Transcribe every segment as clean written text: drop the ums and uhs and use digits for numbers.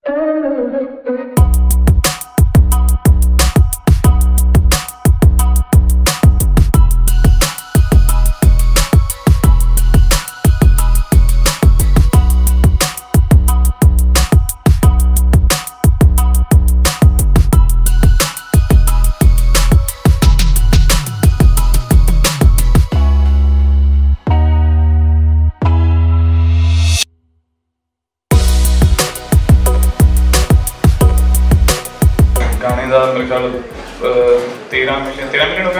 गाने का मेरे ख्याल 13 मिलियन हो गया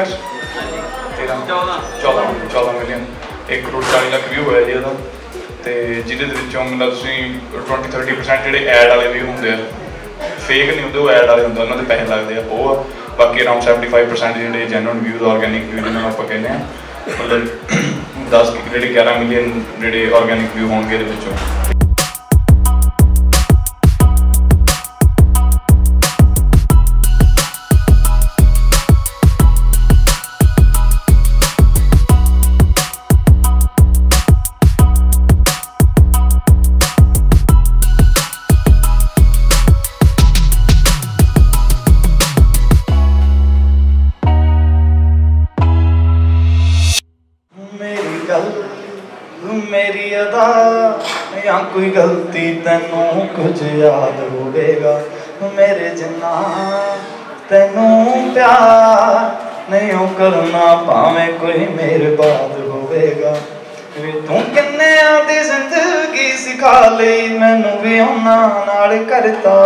14 मिलियन 1 करोड़ 40 लाख व्यू होया जी ਉਹਦਾ ਤੇ ਜਿਹਦੇ ਵਿੱਚੋਂ ਮਤਲਬ ਤੁਸੀਂ 20-30% ਜਿਹੜੇ ਐਡ ਵਾਲੇ ਵੀ ਹੁੰਦੇ ਆ ਫੇਕ ਨਹੀਂ ਹੁੰਦੇ, ਉਹ ਐਡ ਵਾਲੇ ਹੁੰਦੇ, ਉਹਨਾਂ ਦੇ ਪੈਸੇ ਲੱਗਦੇ ਆ ਉਹ ਆ। ਬਾਕੀ ਅਰਾਊਂਡ 75% ਜਿਹੜੇ ਜੈਨੂਅਨ ਵਿਊਜ਼ ਆਰਗੈਨਿਕ ਵਿਊ ਜਿਹਨਾਂ ਨੂੰ ਆਪਾਂ ਕਹਿੰਦੇ ਆ, ਮਤਲਬ 11 ਮਿਲੀਅਨ ਜਿਹੜੇ ਆਰਗੈਨਿਕ ਵਿਊ ਹੋਣਗੇ ਇਹਦੇ ਵਿੱਚੋਂ। मेरी अदा या कोई गलती तेनू कुछ याद होवेगा, मेरे जिन्ना तेनू प्यार नहीं करना भावें कोई मेरे बाद होवेगा। तू किन्ने आदी जिंदगी सिखा लई मैनू भी उन्हां नाल करता,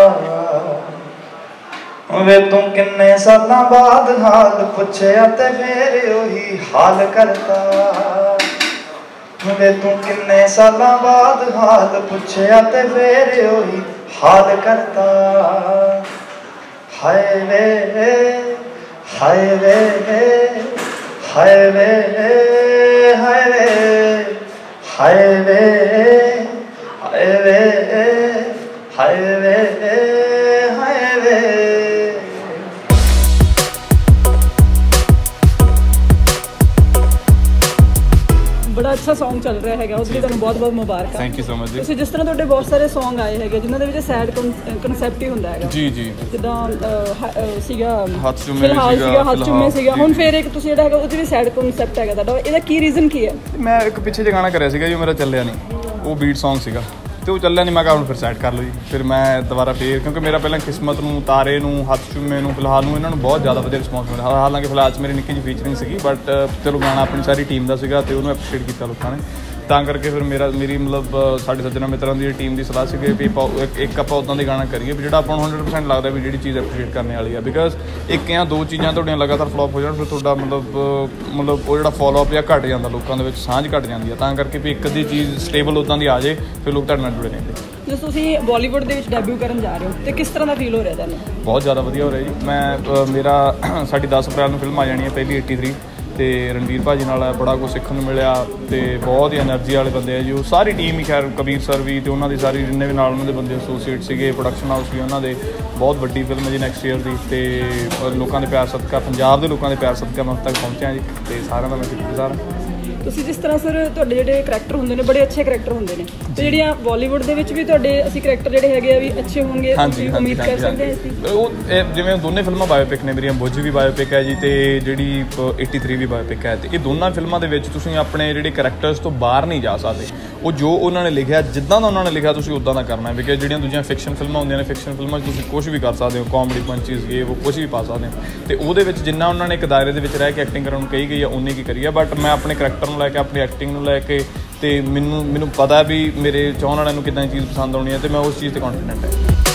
वे तू किन्ने सालां बाद हाल पुछया ते फिर ओही हाल करता। वे तू किन्ने सालां बाद हाल पुछया ते फिर ओही हाल करता। हाय वे हाय वे हाय वे हाय वे हाय वे हाय वे हाय वे हाय वे। बड़ा अच्छा सॉन्ग चल रहा है, उसके लिए तुहानू बहुत बहुत मुबारक। Thank you so much ji. जिस तरह तुहाडे बहुत सारे सॉन्ग आए हैं जिन्हां दे विच सैड कनसैप्ट ही हुंदा है जी जी, जिद्दां सीगा हत्थ चुम्मे सीगा हुण फिर एक तुसीं जिहड़ा हैगा उहदे विच सैड कनसैप्ट हैगा तुहाडा, इहदा की रीजन की है? मैं एक पिछे जे गाना करिया सीगा जी, मेरा ਚੱਲਿਆ नहीं, वो बीट सॉन्ग सीगा ਤੇ ਉਹ ਚੱਲਿਆ ਨਹੀਂ। ਮੈਂ ਕਿਹਾ ਹੁਣ ਫਿਰ ਸੈਟ ਕਰ ਲਓ ਜੀ। ਫਿਰ ਮੈਂ ਦੁਬਾਰਾ ਫੇਰ, ਕਿਉਂਕਿ ਮੇਰਾ ਪਹਿਲਾਂ ਕਿਸਮਤ ਨੂੰ, ਤਾਰੇ ਨੂੰ, ਹੱਥ ਚੁੰਮੇ ਨੂੰ, ਫਿਲਹਾਲ ਨੂੰ, ਇਹਨਾਂ ਨੂੰ ਬਹੁਤ ਜ਼ਿਆਦਾ ਵਧੀਆ ਰਿਸਪੌਂਸ ਮਿਲਿਆ। ਹਾਲਾਂਕਿ ਫਿਲਹਾਲ 'ਚ ਮੇਰੀ ਨਿੱਕੀ ਜਿਹੀ ਫੀਚਰਿੰਗ ਸੀਗੀ, ਬਟ ਚਲੋ ਗਾਣਾ ਆਪਣੀ ਸਾਰੀ ਟੀਮ ਦਾ ਸੀਗਾ ਤੇ ਉਹਨੂੰ ਐਪਰੀਸ਼ੀਏਟ ਕੀਤਾ ਲੋਕਾਂ ਨੇ, ਤਾਂ ਕਰਕੇ ਫਿਰ ਮੇਰੀ ਮਤਲਬ ਸਾਡੇ ਸੱਜਣਾ ਮਿੱਤਰਾਂ ਦੀ ਟੀਮ ਦੀ ਸਲਾਹ ਸੀਗੀ ਵੀ ਇੱਕ ਆਪਾਂ ਉੱਦਾਂ ਦੇ ਗਾਣਾ ਕਰੀਏ ਵੀ ਜਿਹੜਾ ਆਪਾਂ ਨੂੰ 100% ਲੱਗਦਾ ਵੀ ਜਿਹੜੀ ਚੀਜ਼ ਐਪਰੀਸ਼ੀਏਟ ਕਰਨ ਵਾਲੀ ਆ। ਬਿਕਾਜ਼ ਇੱਕ ਜਾਂ ਦੋ ਚੀਜ਼ਾਂ ਤੁਹਾਡੀਆਂ ਲਗਾਤਾਰ ਫਲੋਪ ਹੋ ਜਾਣ, ਫਿਰ ਤੁਹਾਡਾ ਮਤਲਬ ਉਹ ਜਿਹੜਾ ਫੋਲੋਅਪ ਜਾਂ ਘੱਟ ਜਾਂਦਾ, ਲੋਕਾਂ ਦੇ ਵਿੱਚ ਸਾਂਝ ਘੱਟ ਜਾਂਦੀ ਆ, ਤਾਂ ਕਰਕੇ ਵੀ ਇੱਕ ਅੱਧੀ ਚੀਜ਼ ਸਟੇਬਲ ਉੱਦਾਂ ਦੀ ਆ ਜਾਏ ਫਿਰ ਲੋਕ ਤੁਹਾਡੇ ਨਾਲ ਜੁੜੇ ਰਹਿੰਦੇ। ਜੇ ਤੁਸੀਂ ਬਾਲੀਵੁੱਡ ਦੇ ਵਿੱਚ ਡੈਬਿਊ ਕਰਨ ਜਾ ਰਹੇ ਹੋ ਤੇ ਕਿਸ ਤਰ੍ਹਾਂ ਦਾ ਫੀਲ ਹੋ ਰਿਹਾ ਤੁਹਾਨੂੰ? ਬਹੁਤ ਜ਼ਿਆਦਾ ਵਧੀਆ ਹੋ ਰਿਹਾ ਜੀ। ਮੈਂ ਸਾਡੀ 10 ਅਪ੍ਰੈਲ ਨੂੰ ਫਿਲਮ ਆ ਜਾਣੀ ਹੈ ਪਹਿਲੀ 83 ਤੇ ਰਣਵੀਰ ਭਾਜੀ ਨਾਲ ਬੜਾ ਕੁਝ ਸਿੱਖਣ ਨੂੰ ਮਿਲਿਆ ਤੇ ਬਹੁਤ ਹੀ ਐਨਰਜੀ ਵਾਲੇ ਬੰਦੇ ਆ ਜੀ ਉਹ, ਸਾਰੀ ਟੀਮ ਹੀ, ਖੈਰ ਕਬੀਰ ਸਰ ਵੀ ਤੇ ਉਹਨਾਂ ਦੀ ਸਾਰੀ ਜਿੰਨੇ ਵੀ ਨਾਲ ਉਹਨਾਂ ਦੇ ਬੰਦੇ ਐਸੋਸੀਏਟ ਸੀਗੇ, ਪ੍ਰੋਡਕਸ਼ਨ ਹਾਊਸ ਵੀ ਉਹਨਾਂ ਦੇ। ਬਹੁਤ ਵੱਡੀ ਫਿਲਮ ਹੈ ਜੀ ਨੈਕਸਟ ਈਅਰ ਦੀ ਤੇ ਲੋਕਾਂ ਦੇ ਪਿਆਰ ਸਦਕਾ, ਪੰਜਾਬ ਦੇ ਲੋਕਾਂ ਦੇ ਪਿਆਰ ਸਦਕਾ ਮੈਂ ਤੱਕ ਪਹੁੰਚਿਆ ਜੀ ਤੇ ਸਾਰਿਆਂ ਦਾ ਮੈਂ ਸ਼ੁਕਰਗੁਜ਼ਾਰ ਹਾਂ। ਤੁਸੀਂ ਜਿਸ ਤਰ੍ਹਾਂ ਸਰ ਤੁਹਾਡੇ ਜਿਹੜੇ ਕਰੈਕਟਰ ਹੁੰਦੇ ਨੇ ਬੜੇ ਅੱਛੇ ਕਰੈਕਟਰ ਹੁੰਦੇ ਨੇ ਤੇ ਜਿਹੜੀਆਂ ਬਾਲੀਵੁੱਡ ਦੇ ਵਿੱਚ ਵੀ ਤੁਹਾਡੇ ਅਸੀਂ ਕਰੈਕਟਰ ਜਿਹੜੇ ਹੈਗੇ ਆ ਵੀ ਅੱਛੇ ਹੋਣਗੇ, ਤੁਸੀਂ ਉਮੀਦ ਕਰ ਸਕਦੇ ਹਾਂ ਅਸੀਂ? ਉਹ ਜਿਵੇਂ ਦੋਨੇ ਫਿਲਮਾਂ ਬਾਇਓਪਿਕ ਨੇ ਮੇਰੀਆਂ, ਬੁੱਝ ਵੀ ਬਾਇਓਪਿਕ ਹੈ ਜੀ ਤੇ ਜਿਹੜੀ 83 ਵੀ ਬਾਇਓਪਿਕ ਹੈ, ਤੇ ਇਹ ਦੋਨਾਂ ਫਿਲਮਾਂ ਦੇ ਵਿੱਚ ਤੁਸੀਂ ਆਪਣੇ ਜਿਹੜੇ ਕਰੈਕਟਰਸ ਤੋਂ ਬਾਹਰ ਨਹੀਂ ਜਾ ਸਕਦੇ। ਉਹ ਜੋ ਉਹਨਾਂ ਨੇ ਲਿਖਿਆ, ਜਿੱਦਾਂ ਦਾ ਉਹਨਾਂ ਨੇ ਲਿਖਿਆ ਤੁਸੀਂ ਉੱਦਾਂ ਦਾ ਕਰਨਾ ਹੈ। ਬਿਕਾਜ਼ ਜਿਹੜੀਆਂ ਦੂਜੀਆਂ ਫਿਕਸ਼ਨ ਫਿਲਮਾਂ ਹੁੰਦੀਆਂ ਨੇ, ਫਿਕਸ਼ਨ ਫਿਲਮਾਂ 'ਚ ਤੁਸੀਂ ਕੁਛ ਵੀ ਕਰ ਸਕਦੇ ਹੋ, ਕਾਮੇਡੀ ਪੰਚਿਸ ਇਹ ਉਹ ਕੁਛ ਵੀ ਪਾ ਸਕਦੇ ਹੋ, ਤੇ ਉਹਦੇ ਵਿੱਚ ਜਿੰਨਾ ਉਹਨਾਂ ਨੇ ਇੱਕ ਦਾਇਰੇ ਦੇ ਵਿੱਚ ਰਹਿ ਕੇ ਐਕਟਿੰਗ ਕਰਨ ਨੂੰ ਕਹੀ ਗਈ ਹੈ ਉਨੀ ਕੀ ਕਰੀ ਹੈ। ਬਟ ਮੈਂ ਆਪਣੇ ਕਰੈਕਟਰ ਨੂੰ ਲੈ ਕੇ, ਆਪਣੀ ਐਕਟਿੰਗ ਨੂੰ ਲੈ ਕੇ ਤੇ ਮੈਨੂੰ ਪਤਾ ਵੀ ਮੇਰੇ ਚਾਹਣ ਵਾਲਿਆਂ ਨੂੰ ਕਿੱਦਾਂ ਦੀ ਚੀਜ਼ ਪਸੰਦ ਆਉਣੀ ਹੈ ਤੇ ਮੈਂ ਉਸ ਚੀਜ਼ 'ਤੇ ਕੌਨਫੀਡੈਂਟ ਹੈ।